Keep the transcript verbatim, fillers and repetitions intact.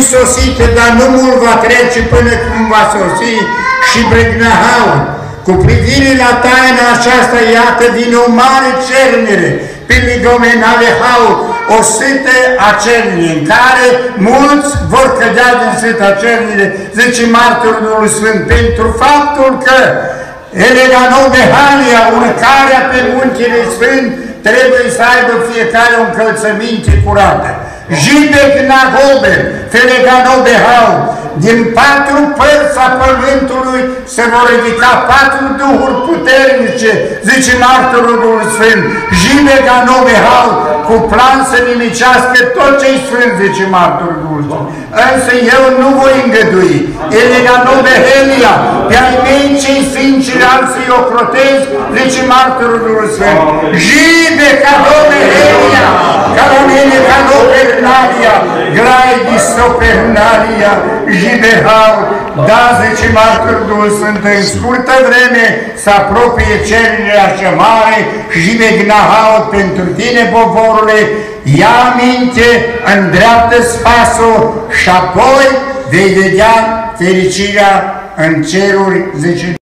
nu-i sosite, dar nu mult va trece până când va sosi și Bregnahaul. Cu privire la taina aceasta, iată, vine o mare cernere pe ligomenale hau, o sâtă a cernire, în care mulți vor cădea din sâta cernire, zice martorul Duhului Sfânt, pentru faptul că Eleganobehania, urcarea pe muntele Sfânt, trebuie să aibă fiecare o încălțăminte curată. Jidec Nagobe, Feleganobehau, din patru părți a pământului se vor ridica patru duhuri puternice, zice martorul Duhului Sfânt. Jidec-Anobehau, cu plan să nimicească tot ce-i sfânt, zice martorul Duhului Sfânt. Însă eu nu voi îngădui. Eleganobehenia, pe-ai mei cei sinceri alții ocrotezi, zice martorul Duhului Sfânt. Jidec-Anobehenia, caramele canopernalia, grai di sopernalia, Jidehau, da, zice martorul Duhului Sfânt, în scurtă vreme să apropie cererea cea mare și Jidecnahau pentru tine, poporule, ia minte, îndreaptă-ți pasul și apoi vei vedea fericirea în ceruri, zice